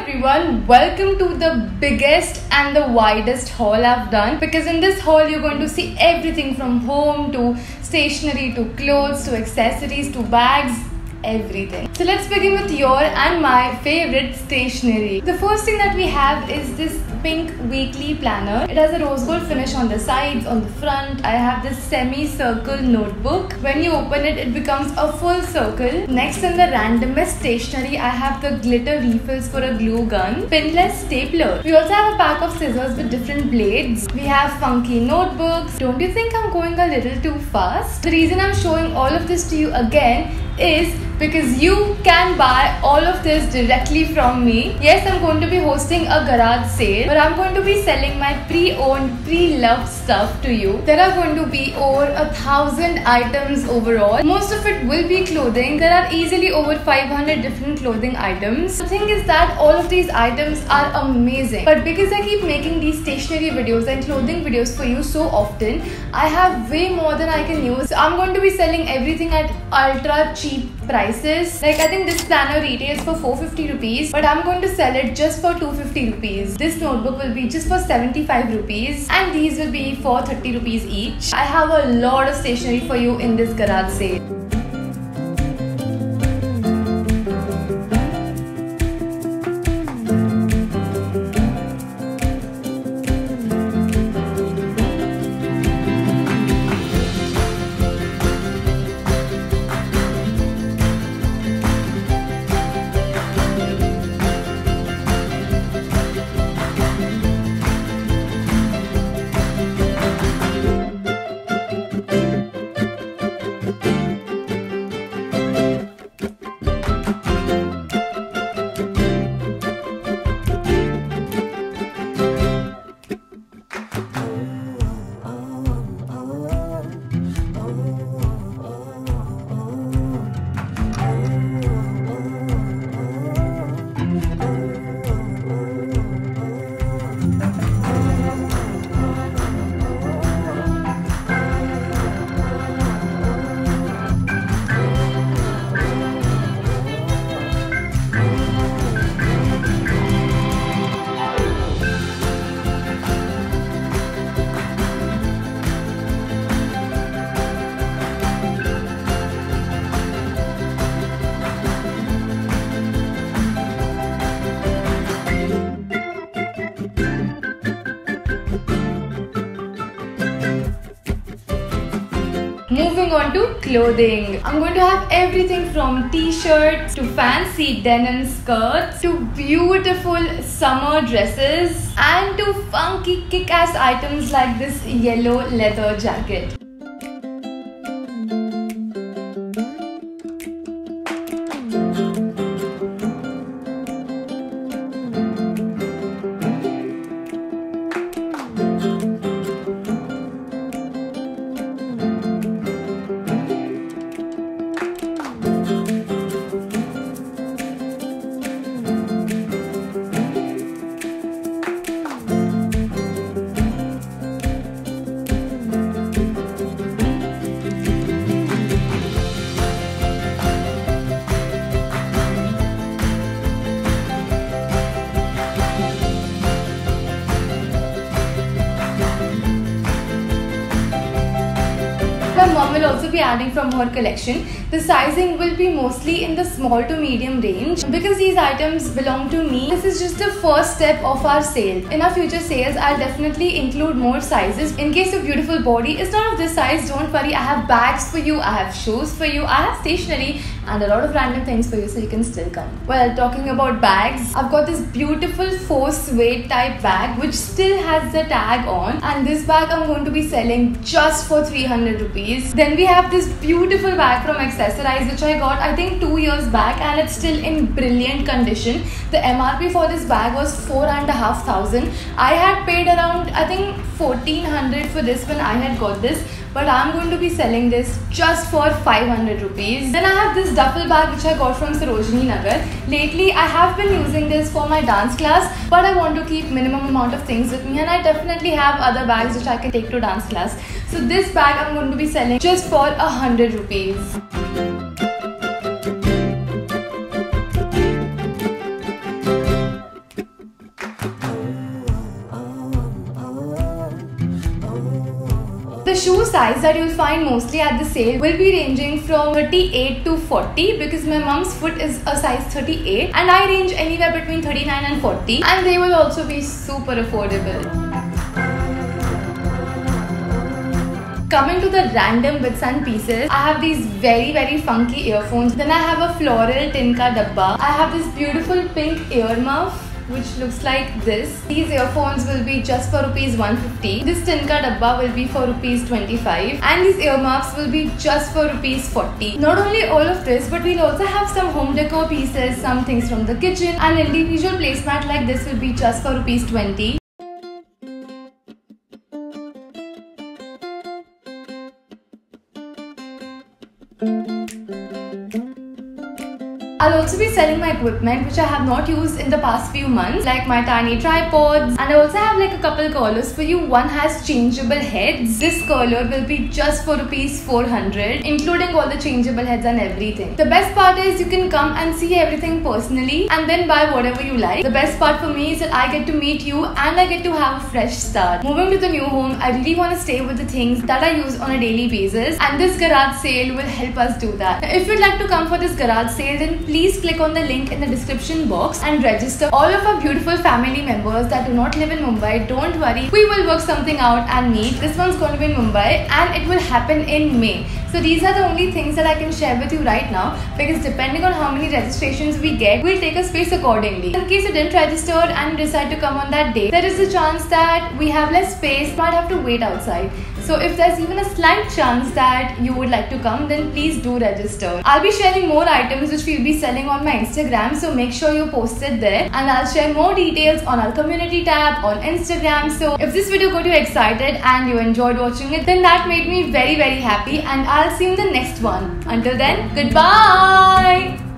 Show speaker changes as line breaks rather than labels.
everyone, welcome to the biggest and the widest haul I've done, because in this haul you're going to see everything from home to stationery to clothes to accessories to bags, everything. So let's begin with your and my favorite stationery. The first thing that we have is this pink weekly planner. It has a rose gold finish on the sides, on the front. I have this semi-circle notebook. When you open it, it becomes a full circle. Next, in the randomest stationery, I have the glitter refills for a glue gun, pinless stapler. We also have a pack of scissors with different blades. We have funky notebooks. Don't you think I'm going a little too fast? The reason I'm showing all of this to you again is because you can buy all of this directly from me. Yes, I'm going to be hosting a garage sale, but I'm going to be selling my pre-owned, pre-loved stuff to you. There are going to be over 1,000 items overall. Most of it will be clothing. There are easily over 500 different clothing items. The thing is that all of these items are amazing, but because I keep making these stationery videos and clothing videos for you so often, I have way more than I can use. So I'm going to be selling everything at ultra cheap prices. Like, I think this planner retails for 450 rupees, but I'm going to sell it just for 250 rupees. This notebook will be just for 75 rupees, and these will be for 30 rupees each. I have a lot of stationery for you in this garage sale. Moving on to clothing. I'm going to have everything from t-shirts to fancy denim skirts to beautiful summer dresses and to funky kick-ass items like this yellow leather jacket. My mom will also be adding from her collection. The sizing will be mostly in the small to medium range. Because these items belong to me, this is just the first step of our sale. In our future sales, I'll definitely include more sizes. In case your beautiful body is not of this size, don't worry, I have bags for you, I have shoes for you, I have stationery and a lot of random things for you, so you can still come. Well, talking about bags, I've got this beautiful faux suede type bag which still has the tag on, and this bag I'm going to be selling just for 300 rupees. Then we have this beautiful bag from Accessorize which I got I think 2 years back, and it's still in brilliant condition. The MRP for this bag was 4,500. I had paid around I think 1,400 for this when I had got this, but I'm going to be selling this just for 500 rupees. Then I have this duffel bag which I got from Sarojini Nagar. Lately I have been using this for my dance class, but I want to keep minimum amount of things with me, and I definitely have other bags which I can take to dance class. So this bag I'm going to be selling just for 100 rupees. shoe size that you'll find mostly at the sale will be ranging from 38 to 40 because my mom's foot is a size 38 and I range anywhere between 39 and 40, and they will also be super affordable. Coming to the random bits and pieces, I have these very funky earphones. Then I have a floral tinka dabba. I have this beautiful pink earmuff which looks like this. These earphones will be just for rupees 150. This tinka dabba will be for rupees 25, and these earmuffs will be just for rupees 40. Not only all of this, but we'll also have some home decor pieces, some things from the kitchen. An individual placemat like this will be just for rupees 20. I'll also be selling my equipment which I have not used in the past few months, like my tiny tripods, and I also have like a couple curlers for you. One has changeable heads. This curler will be just for rupees 400, including all the changeable heads and everything. The best part is you can come and see everything personally and then buy whatever you like. The best part for me is that I get to meet you and I get to have a fresh start. Moving to the new home, I really want to stay with the things that I use on a daily basis, and this garage sale will help us do that. Now, if you'd like to come for this garage sale, then please click on the link in the description box and register. All of our beautiful family members that do not live in Mumbai, don't worry, we will work something out and meet. This one's going to be in Mumbai and it will happen in May. So these are the only things that I can share with you right now, because depending on how many registrations we get, we'll take a space accordingly. In case you didn't register and decide to come on that day, there is a chance that we have less space, might have to wait outside. So if there's even a slight chance that you would like to come, then please do register. I'll be sharing more items which we'll be selling on my Instagram, so make sure you post it there, and I'll share more details on our community tab on Instagram. So if this video got you excited and you enjoyed watching it, then that made me very happy, and I'll see you in the next one. Until then, goodbye!